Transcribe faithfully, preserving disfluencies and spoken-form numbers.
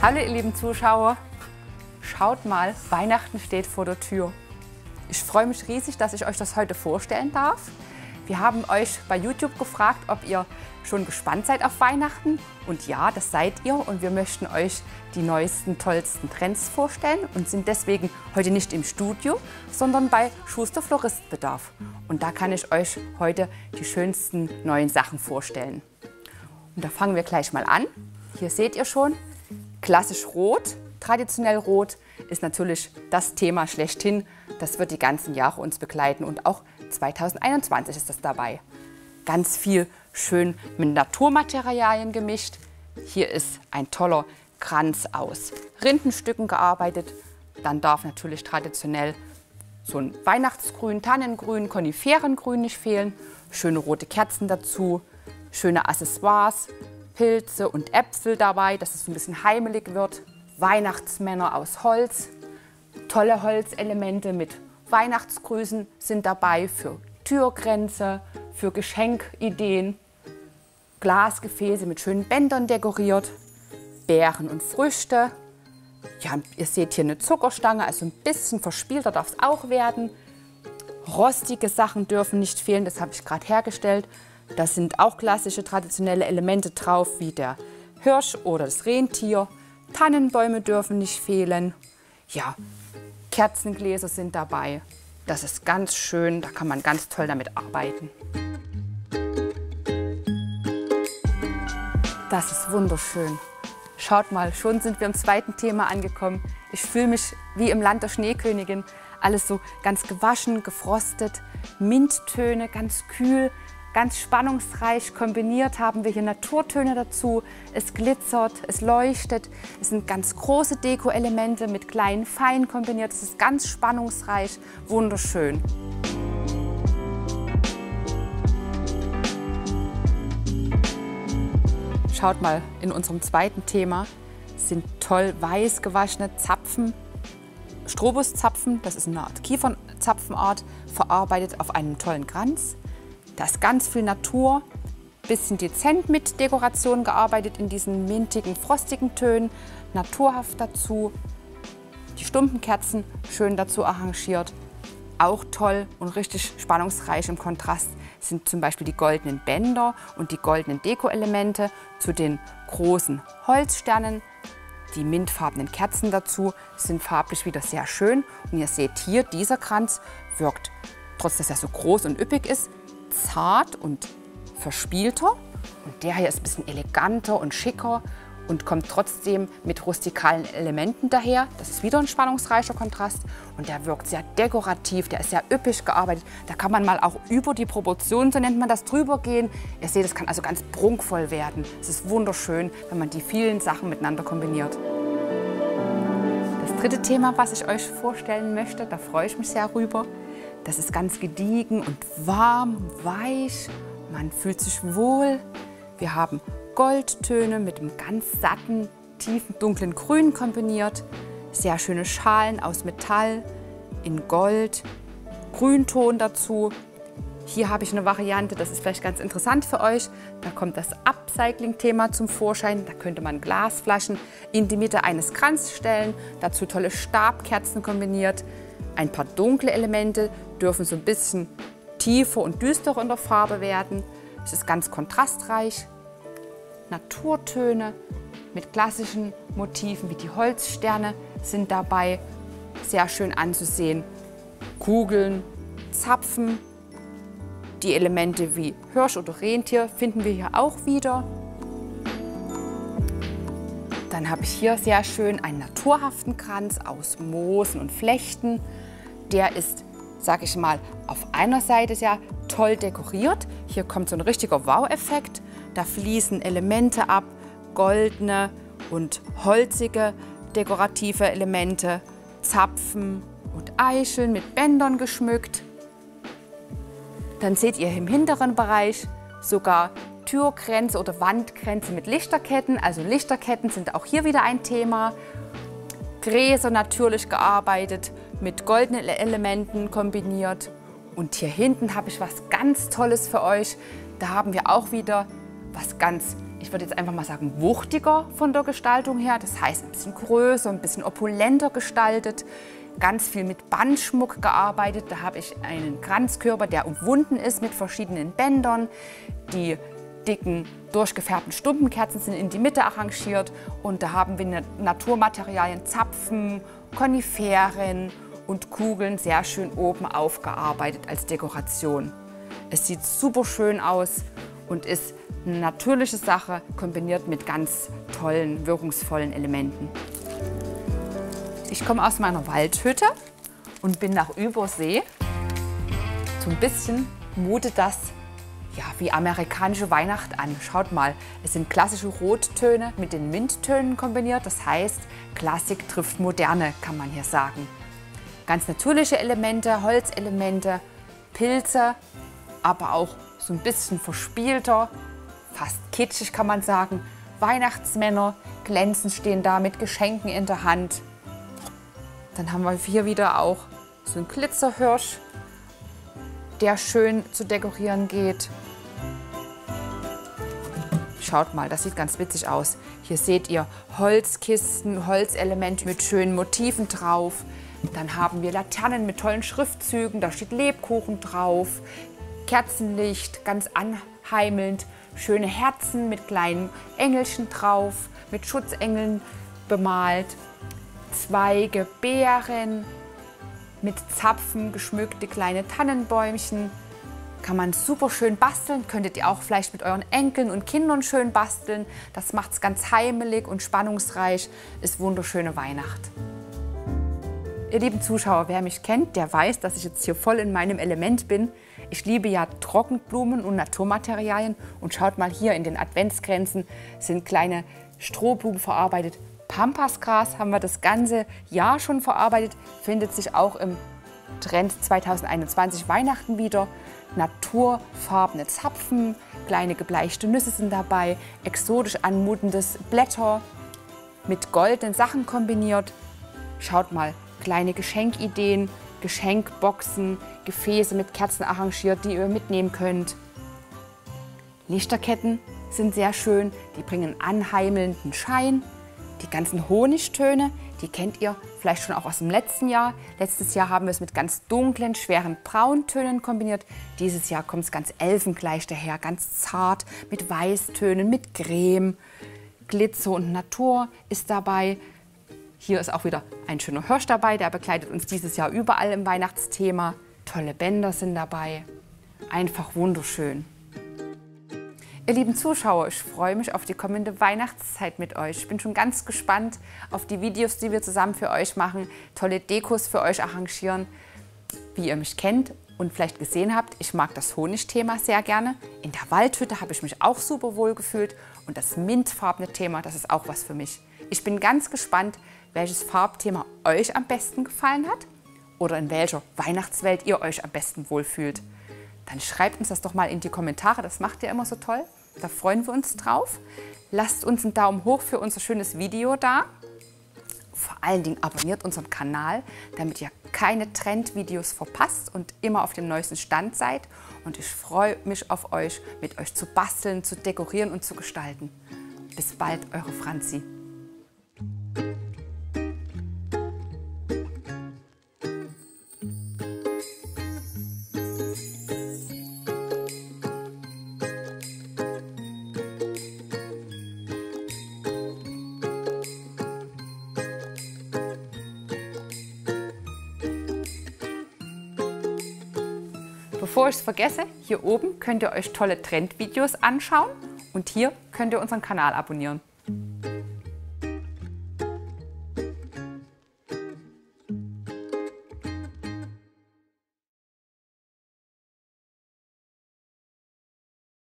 Hallo ihr lieben Zuschauer, schaut mal, Weihnachten steht vor der Tür. Ich freue mich riesig, dass ich euch das heute vorstellen darf. Wir haben euch bei YouTube gefragt, ob ihr schon gespannt seid auf Weihnachten. Und ja, das seid ihr und wir möchten euch die neuesten, tollsten Trends vorstellen und sind deswegen heute nicht im Studio, sondern bei Schuster Floristbedarf. Und da kann ich euch heute die schönsten neuen Sachen vorstellen. Und da fangen wir gleich mal an. Hier seht ihr schon, klassisch rot, traditionell rot ist natürlich das Thema schlechthin. Das wird die ganzen Jahre uns begleiten und auch zweitausendeinundzwanzig ist das dabei. Ganz viel schön mit Naturmaterialien gemischt. Hier ist ein toller Kranz aus Rindenstücken gearbeitet. Dann darf natürlich traditionell so ein Weihnachtsgrün, Tannengrün, Koniferengrün nicht fehlen. Schöne rote Kerzen dazu, schöne Accessoires, Pilze und Äpfel dabei, dass es ein bisschen heimelig wird. Weihnachtsmänner aus Holz, tolle Holzelemente mit Weihnachtsgrüßen sind dabei für Türkränze, für Geschenkideen. Glasgefäße mit schönen Bändern dekoriert, Beeren und Früchte. Ja, ihr seht hier eine Zuckerstange, also ein bisschen verspielter darf es auch werden. Rostige Sachen dürfen nicht fehlen, das habe ich gerade hergestellt. Da sind auch klassische traditionelle Elemente drauf, wie der Hirsch oder das Rentier. Tannenbäume dürfen nicht fehlen. Ja, Kerzengläser sind dabei. Das ist ganz schön, da kann man ganz toll damit arbeiten. Das ist wunderschön. Schaut mal, schon sind wir im zweiten Thema angekommen. Ich fühle mich wie im Land der Schneekönigin. Alles so ganz gewaschen, gefrostet, Minttöne, ganz kühl, ganz spannungsreich. Kombiniert haben wir hier Naturtöne dazu. Es glitzert, es leuchtet. Es sind ganz große Deko-Elemente mit kleinen Feinen kombiniert. Es ist ganz spannungsreich, wunderschön. Schaut mal, in unserem zweiten Thema sind toll weiß gewaschene Zapfen, Strobuszapfen, das ist eine Art Kiefernzapfenart, verarbeitet auf einem tollen Kranz. Da ist ganz viel Natur, bisschen dezent mit Dekoration gearbeitet in diesen mintigen, frostigen Tönen, naturhaft dazu. Die stumpen Kerzen schön dazu arrangiert. Auch toll und richtig spannungsreich im Kontrast sind zum Beispiel die goldenen Bänder und die goldenen Deko-Elemente zu den großen Holzsternen. Die mintfarbenen Kerzen dazu sind farblich wieder sehr schön. Und ihr seht hier, dieser Kranz wirkt, trotz dass er so groß und üppig ist, zart und verspielter. Und der hier ist ein bisschen eleganter und schicker und kommt trotzdem mit rustikalen Elementen daher. Das ist wieder ein spannungsreicher Kontrast und der wirkt sehr dekorativ, der ist sehr üppig gearbeitet. Da kann man mal auch über die Proportionen, so nennt man das, drüber gehen. Ihr seht, es kann also ganz prunkvoll werden. Es ist wunderschön, wenn man die vielen Sachen miteinander kombiniert. Das dritte Thema, was ich euch vorstellen möchte, da freue ich mich sehr rüber. Das ist ganz gediegen und warm, weich. Man fühlt sich wohl. Wir haben Goldtöne mit einem ganz satten, tiefen, dunklen Grün kombiniert. Sehr schöne Schalen aus Metall in Gold. Grünton dazu. Hier habe ich eine Variante, das ist vielleicht ganz interessant für euch. Da kommt das Upcycling-Thema zum Vorschein. Da könnte man Glasflaschen in die Mitte eines Kranzes stellen. Dazu tolle Stabkerzen kombiniert. Ein paar dunkle Elemente dürfen so ein bisschen tiefer und düsterer in der Farbe werden. Es ist ganz kontrastreich. Naturtöne mit klassischen Motiven wie die Holzsterne sind dabei. Sehr schön anzusehen. Kugeln, Zapfen. Die Elemente wie Hirsch oder Rentier finden wir hier auch wieder. Dann habe ich hier sehr schön einen naturhaften Kranz aus Moosen und Flechten. Der ist, sage ich mal, auf einer Seite sehr toll dekoriert. Hier kommt so ein richtiger Wow-Effekt. Da fließen Elemente ab, goldene und holzige dekorative Elemente, Zapfen und Eicheln mit Bändern geschmückt. Dann seht ihr im hinteren Bereich sogar Türkränze oder Wandkränze mit Lichterketten. Also Lichterketten sind auch hier wieder ein Thema. Gräser natürlich gearbeitet, mit goldenen Elementen kombiniert. Und hier hinten habe ich was ganz Tolles für euch. Da haben wir auch wieder was ganz ich würde jetzt einfach mal sagen, wuchtiger von der Gestaltung her. Das heißt, ein bisschen größer, ein bisschen opulenter gestaltet. Ganz viel mit Bandschmuck gearbeitet. Da habe ich einen Kranzkörper, der umwunden ist mit verschiedenen Bändern. Die dicken, durchgefärbten Stumpenkerzen sind in die Mitte arrangiert. Und da haben wir Naturmaterialien, Zapfen, Koniferen und Kugeln sehr schön oben aufgearbeitet als Dekoration. Es sieht super schön aus und ist eine natürliche Sache, kombiniert mit ganz tollen, wirkungsvollen Elementen. Ich komme aus meiner Waldhütte und bin nach Übersee. So ein bisschen mutet das ja, wie amerikanische Weihnacht an. Schaut mal, es sind klassische Rottöne mit den Minttönen kombiniert. Das heißt, Klassik trifft Moderne, kann man hier sagen. Ganz natürliche Elemente, Holzelemente, Pilze, aber auch so ein bisschen verspielter, fast kitschig kann man sagen. Weihnachtsmänner glänzend stehen da mit Geschenken in der Hand. Dann haben wir hier wieder auch so einen Glitzerhirsch, der schön zu dekorieren geht. Schaut mal, das sieht ganz witzig aus. Hier seht ihr Holzkisten, Holzelemente mit schönen Motiven drauf. Dann haben wir Laternen mit tollen Schriftzügen, da steht Lebkuchen drauf. Kerzenlicht, ganz anheimelnd. Schöne Herzen mit kleinen Engelchen drauf, mit Schutzengeln bemalt. Zweige, Beeren, mit Zapfen geschmückte kleine Tannenbäumchen. Kann man super schön basteln, könntet ihr auch vielleicht mit euren Enkeln und Kindern schön basteln. Das macht es ganz heimelig und spannungsreich, ist wunderschöne Weihnacht. Ihr lieben Zuschauer, wer mich kennt, der weiß, dass ich jetzt hier voll in meinem Element bin. Ich liebe ja Trockenblumen und Naturmaterialien und schaut mal hier in den Adventskränzen sind kleine Strohblumen verarbeitet. Pampasgras haben wir das ganze Jahr schon verarbeitet, findet sich auch im Trend zweitausendeinundzwanzig Weihnachten wieder. Naturfarbene Zapfen, kleine gebleichte Nüsse sind dabei, exotisch anmutendes Blätter mit goldenen Sachen kombiniert. Schaut mal, kleine Geschenkideen, Geschenkboxen, Gefäße mit Kerzen arrangiert, die ihr mitnehmen könnt. Lichterketten sind sehr schön, die bringen anheimelnden Schein. Die ganzen Honigtöne, die kennt ihr vielleicht schon auch aus dem letzten Jahr. Letztes Jahr haben wir es mit ganz dunklen, schweren Brauntönen kombiniert. Dieses Jahr kommt es ganz elfengleich daher, ganz zart, mit Weißtönen, mit Creme. Glitzer und Natur ist dabei. Hier ist auch wieder ein schöner Hirsch dabei, der begleitet uns dieses Jahr überall im Weihnachtsthema. Tolle Bänder sind dabei. Einfach wunderschön. Ihr lieben Zuschauer, ich freue mich auf die kommende Weihnachtszeit mit euch. Ich bin schon ganz gespannt auf die Videos, die wir zusammen für euch machen, tolle Dekos für euch arrangieren. Wie ihr mich kennt und vielleicht gesehen habt, ich mag das Honigthema sehr gerne. In der Waldhütte habe ich mich auch super wohl gefühlt und das mintfarbene Thema, das ist auch was für mich. Ich bin ganz gespannt, welches Farbthema euch am besten gefallen hat oder in welcher Weihnachtswelt ihr euch am besten wohlfühlt. Dann schreibt uns das doch mal in die Kommentare, das macht ihr immer so toll. Da freuen wir uns drauf. Lasst uns einen Daumen hoch für unser schönes Video da. Vor allen Dingen abonniert unseren Kanal, damit ihr keine Trendvideos verpasst und immer auf dem neuesten Stand seid. Und ich freue mich auf euch, mit euch zu basteln, zu dekorieren und zu gestalten. Bis bald, eure Franzi. Bevor ich es vergesse, hier oben könnt ihr euch tolle Trendvideos anschauen und hier könnt ihr unseren Kanal abonnieren.